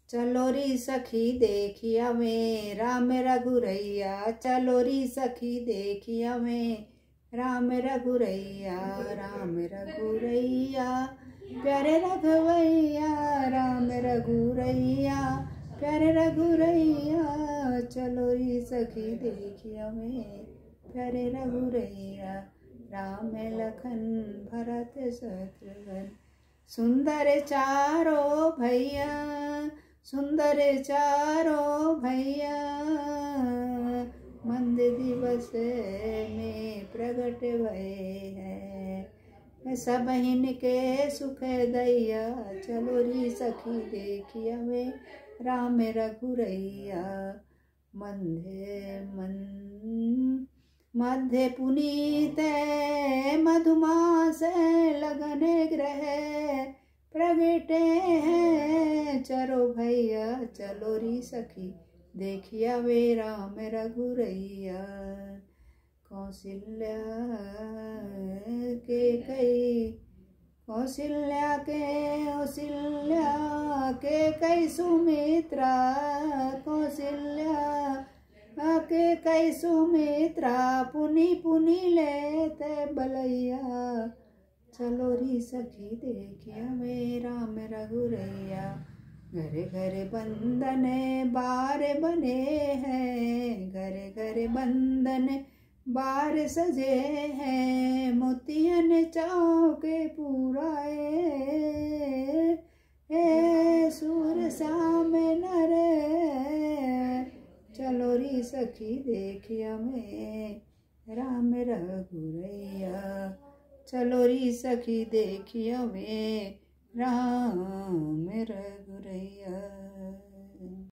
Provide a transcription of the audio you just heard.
चलो री सखी देखिया में राम रघुरैया, चलो री सखी देखिया में राम रघुरैया, राम रघुरैया प्यारे रघुवैया, राम रघुरैया प्यारे रघुरैया, चलो री सखी देखिया में प्यारे रघुरैया, राम लखन भरत शत्रुघ्न, सुंदर चारों भैया, सुंदर चारों भैया, मंद दिवस में प्रगट भये हैं, सबहिन के सुख दैया, चलो री सखी देखिया में राम रघुरैया, मध्य पुनीत मधुमास लगन ग्रह प्रगटे हैं, चलो भैया चलो री सखी देखिया वे राम रघुरैया, कौशल्या के कई सुमित्रा, कौशल्या के कई सुमित्रा, पुनि पुनि लेते बलैया, चलो री सखी देखिया में राम रघुरैया, घरे घरे बंधन बार बने हैं, घरे घरे बंधन बार सजे हैं, मोतियन चौके पुराए, सूर श्याम नर, चलो री सखी देखिया में राम रघुरैया, चलो री सखी देखिया में राम रघुरैया।